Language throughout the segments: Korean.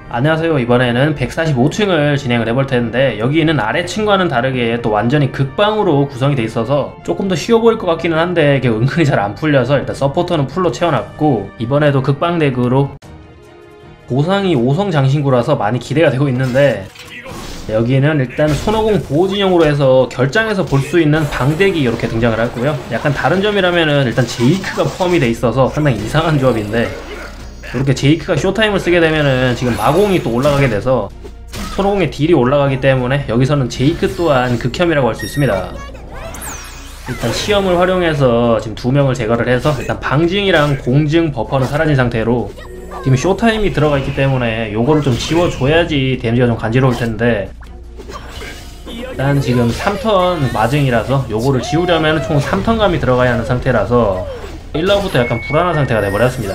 안녕하세요. 이번에는 145층을 진행을 해볼 텐데 여기는 아래층과는 다르게 또 완전히 극방으로 구성이 돼 있어서 조금 더 쉬워 보일 것 같기는 한데 이게 은근히 잘 안 풀려서 일단 서포터는 풀로 채워놨고, 이번에도 극방 덱으로 보상이 5성 장신구라서 많이 기대가 되고 있는데, 여기는 일단 손오공 보호진영으로 해서 결장에서 볼 수 있는 방덱이 이렇게 등장을 하고요. 약간 다른 점이라면은 일단 제이크가 포함이 돼 있어서 상당히 이상한 조합인데, 이렇게 제이크가 쇼타임을 쓰게 되면은 지금 마공이 또 올라가게 돼서 손오공의 딜이 올라가기 때문에 여기서는 제이크 또한 극혐이라고 할 수 있습니다. 일단 시험을 활용해서 지금 2명을 제거를 해서 일단 방징이랑 공증 버퍼는 사라진 상태로 지금 쇼타임이 들어가 있기 때문에 요거를 좀 지워줘야지 데미지가 좀 간지러울 텐데, 일단 지금 3턴 마증이라서 요거를 지우려면 총 3턴감이 들어가야 하는 상태라서 1라운드부터 약간 불안한 상태가 돼버렸습니다.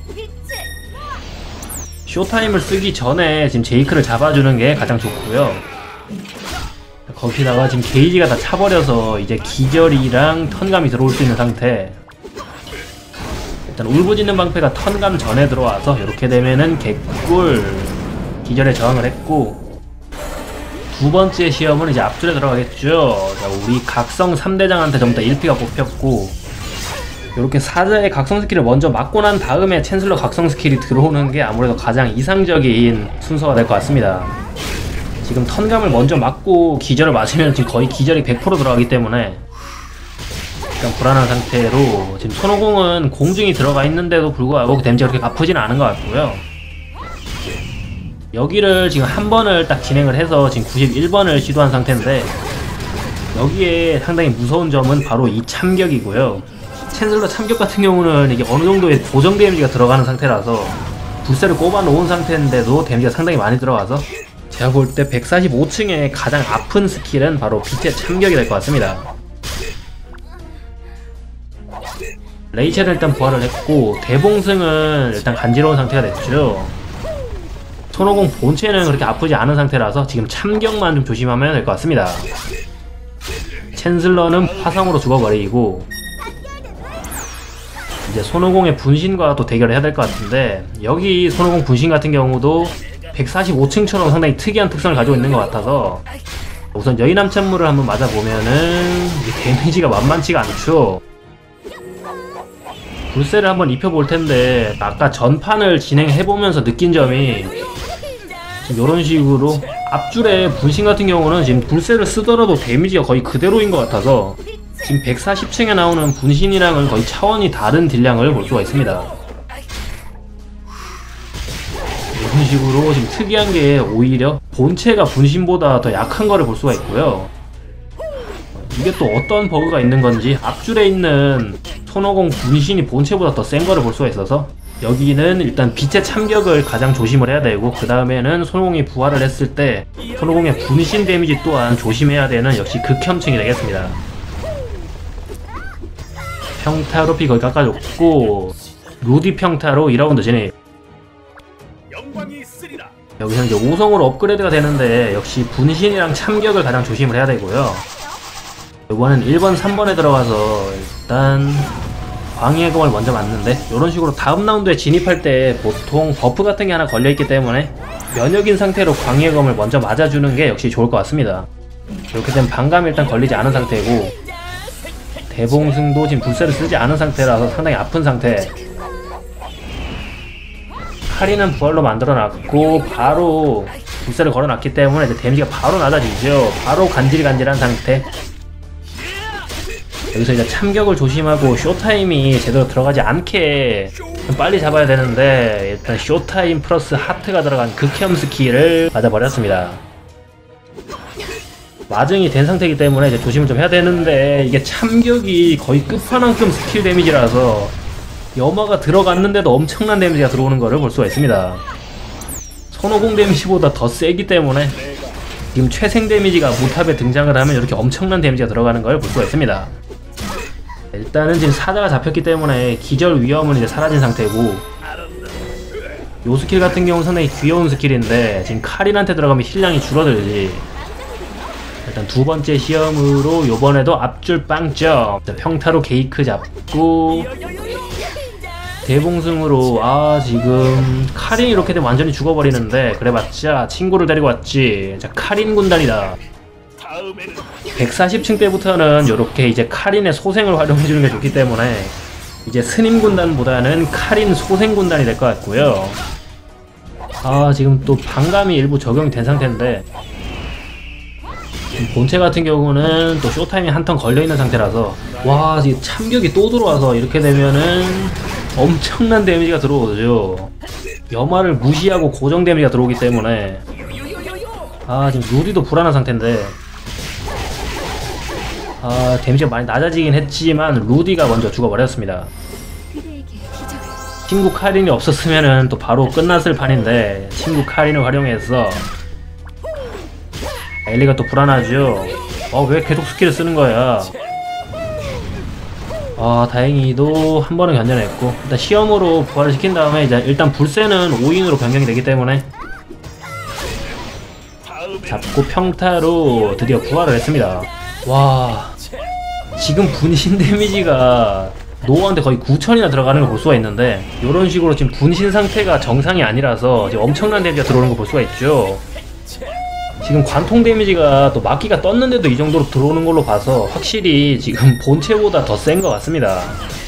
쇼타임을 쓰기 전에 지금 제이크를 잡아주는 게 가장 좋고요. 거기다가 지금 게이지가 다 차버려서 이제 기절이랑 턴감이 들어올 수 있는 상태. 일단 울부짖는 방패가 턴감 전에 들어와서 이렇게 되면은 개꿀 기절에 저항을 했고, 두 번째 시험은 이제 앞줄에 들어가겠죠. 자, 우리 각성 3대장한테 전부 다 1피가 뽑혔고, 이렇게 사자의 각성 스킬을 먼저 맞고 난 다음에 챈슬러 각성 스킬이 들어오는 게 아무래도 가장 이상적인 순서가 될 것 같습니다. 지금 턴감을 먼저 맞고 기절을 맞으면 지금 거의 기절이 100% 들어가기 때문에 약간 불안한 상태로, 지금 손오공은 공중이 들어가 있는데도 불구하고 데미지가 그렇게 아프지는 않은 것 같고요. 여기를 지금 한 번을 딱 진행을 해서 지금 91번을 시도한 상태인데, 여기에 상당히 무서운 점은 바로 이 참격이고요. 챈슬러 참격 같은 경우는 이게 어느 정도의 고정 데미지가 들어가는 상태라서 불새를 꼽아 놓은 상태인데도 데미지가 상당히 많이 들어가서 제가 볼 때 145층의 가장 아픈 스킬은 바로 빛의 참격이 될 것 같습니다. 레이첼은 일단 부활을 했고, 대봉승은 일단 간지러운 상태가 됐죠. 손오공 본체는 그렇게 아프지 않은 상태라서 지금 참격만 좀 조심하면 될 것 같습니다. 챈슬러는 화상으로 죽어버리고, 이제 손오공의 분신과 또 대결을 해야 될 것 같은데, 여기 손오공 분신 같은 경우도 145층처럼 상당히 특이한 특성을 가지고 있는 것 같아서 우선 여인함찬물을 한번 맞아보면은 데미지가 만만치가 않죠. 불새를 한번 입혀볼 텐데, 아까 전판을 진행해보면서 느낀 점이 지금 이런 식으로 앞줄에 분신 같은 경우는 지금 불새를 쓰더라도 데미지가 거의 그대로인 것 같아서 지금 140층에 나오는 분신이랑은 거의 차원이 다른 딜량을 볼 수가 있습니다. 이런 식으로 지금 특이한 게 오히려 본체가 분신보다 더 약한 거를 볼 수가 있고요. 이게 또 어떤 버그가 있는 건지 앞줄에 있는 손오공 분신이 본체보다 더 센 거를 볼 수가 있어서 여기는 일단 빛의 참격을 가장 조심을 해야 되고, 그 다음에는 손오공이 부활을 했을 때 손오공의 분신 데미지 또한 조심해야 되는 역시 극혐층이 되겠습니다. 평타로 피 거의 깎아줬고, 루디 평타로 2라운드 진입. 여기서 이제 5성으로 업그레이드가 되는데 역시 분신이랑 참격을 가장 조심을 해야 되고요. 이번엔 1번, 3번에 들어가서 일단 광희의 검을 먼저 맞는데, 이런 식으로 다음 라운드에 진입할 때 보통 버프 같은 게 하나 걸려있기 때문에 면역인 상태로 광희의 검을 먼저 맞아주는 게 역시 좋을 것 같습니다. 이렇게 되면 반감이 일단 걸리지 않은 상태고, 대봉승도 지금 불새를 쓰지 않은 상태라서 상당히 아픈 상태. 칼이는 부활로 만들어놨고 바로 불새를 걸어놨기 때문에 이제 데미지가 바로 낮아지죠. 바로 간질간질한 상태. 여기서 이제 참격을 조심하고 쇼타임이 제대로 들어가지 않게 좀 빨리 잡아야 되는데, 일단 쇼타임 플러스 하트가 들어간 극혐 스킬을 맞아버렸습니다. 마증이 된 상태이기 때문에 이제 조심을 좀 해야 되는데, 이게 참격이 거의 끝판왕급 스킬 데미지라서 염화가 들어갔는데도 엄청난 데미지가 들어오는 거를 볼 수가 있습니다. 손오공 데미지보다 더 세기 때문에 지금 최생 데미지가 무탑에 등장을 하면 이렇게 엄청난 데미지가 들어가는 걸 볼 수가 있습니다. 일단은 지금 사자가 잡혔기 때문에 기절 위험은 이제 사라진 상태고, 요 스킬 같은 경우는 상당히 귀여운 스킬인데 지금 카린한테 들어가면 힐량이 줄어들지. 일단 두 번째 시험으로 요번에도 앞줄 빵점. 평타로 게이크 잡고, 대봉승으로 지금 카린이 이렇게 되면 완전히 죽어버리는데 그래봤자 친구를 데리고 왔지. 자, 카린 군단이다. 140층 때부터는 이렇게 이제 카린의 소생을 활용해주는 게 좋기 때문에 이제 스님 군단보다는 카린 소생 군단이 될 것 같고요. 지금 또 반감이 일부 적용이 된 상태인데 본체 같은 경우는 또 쇼타임이 한 턴 걸려있는 상태라서 와, 지금 참격이 또 들어와서 이렇게 되면은 엄청난 데미지가 들어오죠. 염화를 무시하고 고정 데미지가 들어오기 때문에 지금 루디도 불안한 상태인데 데미지가 많이 낮아지긴 했지만 루디가 먼저 죽어버렸습니다. 친구 카린이 없었으면은 또 바로 끝났을 판인데 친구 카린을 활용해서 엘리가 또 불안하죠. 왜 계속 스킬을 쓰는 거야. 다행히도 한 번은 견뎌냈고 일단 시험으로 부활을 시킨 다음에 이제 일단 불새는 5인으로 변경이 되기 때문에 잡고 평타로 드디어 부활을 했습니다. 와, 지금 분신 데미지가 노어한테 거의 9,000이나 들어가는 걸 볼 수가 있는데 이런 식으로 지금 분신 상태가 정상이 아니라서 지금 엄청난 데미지가 들어오는 걸 볼 수가 있죠. 지금 관통 데미지가 또 막기가 떴는데도 이 정도로 들어오는 걸로 봐서 확실히 지금 본체보다 더 센 것 같습니다.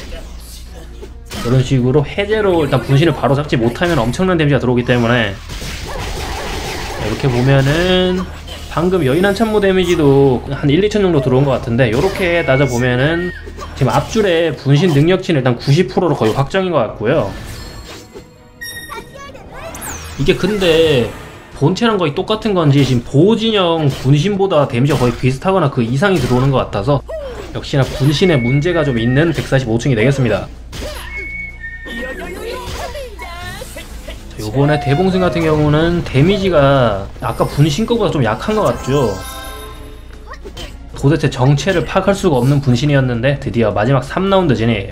이런 식으로 해제로 일단 분신을 바로 잡지 못하면 엄청난 데미지가 들어오기 때문에 이렇게 보면은 방금 여인한 참모 데미지도 한 1, 2천 정도 들어온 것 같은데 이렇게 따져보면은 지금 앞줄에 분신 능력치는 일단 90%로 거의 확정인 것 같고요. 이게 근데 본체랑 거의 똑같은 건지 지금 보호진영 분신보다 데미지가 거의 비슷하거나 그 이상이 들어오는 것 같아서 역시나 분신에 문제가 좀 있는 145층이 되겠습니다. 요번에 대봉승 같은 경우는 데미지가 아까 분신 거보다 좀 약한 것 같죠. 도대체 정체를 파악할 수가 없는 분신이었는데 드디어 마지막 3라운드 진이에요.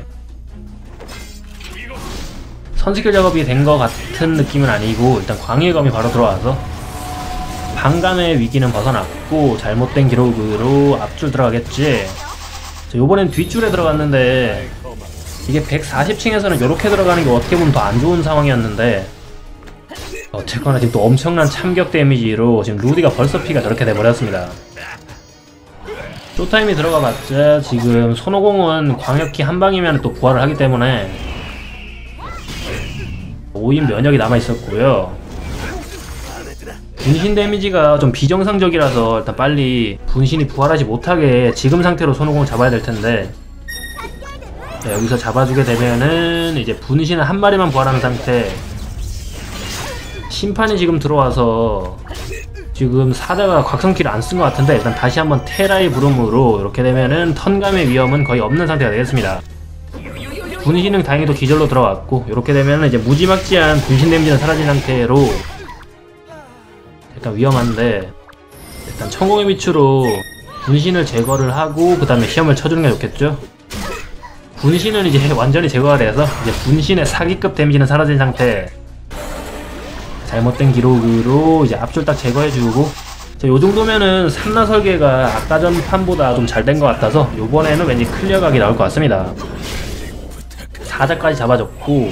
선스킬 작업이 된 것 같은 느낌은 아니고 일단 광일검이 바로 들어와서 반감의 위기는 벗어났고 잘못된 기록으로 앞줄 들어가겠지. 요번엔 뒷줄에 들어갔는데 이게 140층에서는 이렇게 들어가는 게 어떻게 보면 더 안 좋은 상황이었는데 어쨌거나 지금 또 엄청난 참격 데미지로 지금 루디가 벌써 피가 저렇게 돼버렸습니다. 쇼타임이 들어가봤자 지금 손오공은 광역키 한 방이면 또 부활을 하기 때문에 5인 면역이 남아있었고요. 분신 데미지가 좀 비정상적이라서 일단 빨리 분신이 부활하지 못하게 지금 상태로 손오공을 잡아야 될 텐데 여기서 잡아주게 되면은 이제 분신은 한 마리만 부활하는 상태. 심판이 지금 들어와서 지금 사자가 각성키를 안 쓴 것 같은데 일단 다시 한번 테라의 부름으로 이렇게 되면은 턴감의 위험은 거의 없는 상태가 되겠습니다. 분신은 다행히도 기절로 들어왔고 이렇게 되면은 이제 무지막지한 분신 데미지는 사라진 상태로 약간 위험한데 일단 천공의 빛으로 분신을 제거를 하고 그 다음에 시험을 쳐주는 게 좋겠죠. 분신은 이제 완전히 제거가 돼서 이제 분신의 사기급 데미지는 사라진 상태. 잘못된 기록으로 이제 앞줄 딱 제거해주고 요 정도면은 산나 설계가 아까 전 판보다 좀 잘 된 것 같아서 요번에는 왠지 클리어각이 나올 것 같습니다. 사자까지 잡아줬고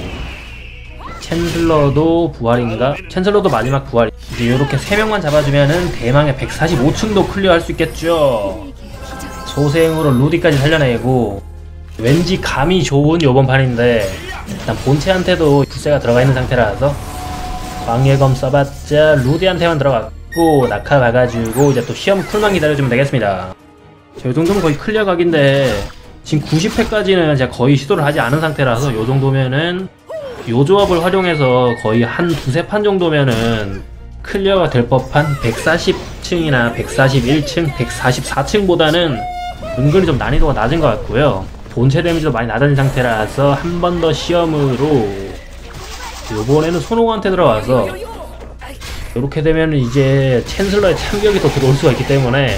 챈슬러도 부활인가? 챈슬러도 마지막 부활. 이제 요렇게 3명만 잡아주면은 대망의 145층도 클리어할 수 있겠죠. 소생으로 루디까지 살려내고 왠지 감이 좋은 요번 판인데 일단 본체한테도 불세가 들어가 있는 상태라서 광예검 써봤자 루디한테만 들어갔고 낙하 가가지고 이제 또 시험 쿨만 기다려주면 되겠습니다. 요 정도면 거의 클리어각인데 지금 90회까지는 제가 거의 시도를 하지 않은 상태라서 요 정도면은 요 조합을 활용해서 거의 한 두세 판 정도면은 클리어가 될 법한 140층이나 141층, 144층보다는 은근히 좀 난이도가 낮은 것 같고요. 본체 데미지도 많이 낮아진 상태라서 한 번 더 시험으로 요번에는 손오공한테 들어와서 이렇게 되면 이제 챈슬러의 참격이 더 들어올 수가 있기 때문에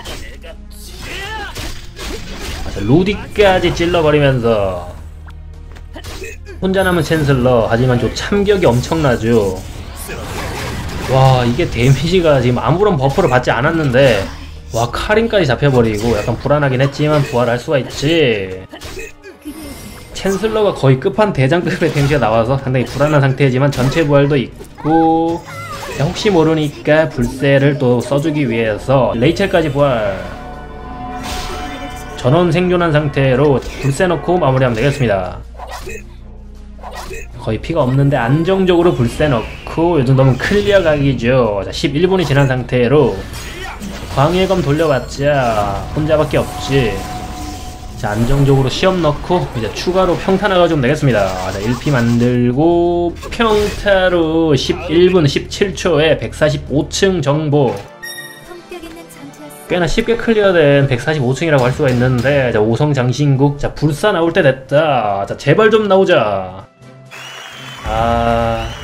루디까지 찔러버리면서 혼자 남은 챈슬러. 하지만 저 참격이 엄청나죠. 와, 이게 데미지가 지금 아무런 버프를 받지 않았는데 와, 카린까지 잡혀버리고 약간 불안하긴 했지만 부활할 수가 있지. 챈슬러가 거의 끝판 대장급의 데미지가 나와서 상당히 불안한 상태지만 전체 부활도 있고, 자, 혹시 모르니까 불새를 또 써주기 위해서 레이첼까지 부활. 전원 생존한 상태로 불새 넣고 마무리하면 되겠습니다. 거의 피가 없는데 안정적으로 불새 넣고, 이 정도면 클리어 각이죠. 자, 11분이 지난 상태로 광해검 돌려봤자 혼자밖에 없지. 자, 안정적으로 시험 넣고 이제 추가로 평타 나가주면 되겠습니다. 자, 1피 만들고 평타로 11분 17초에 145층 정보. 꽤나 쉽게 클리어된 145층이라고 할 수가 있는데, 자, 5성 장신국. 자, 불사 나올 때 됐다. 자, 제발 좀 나오자.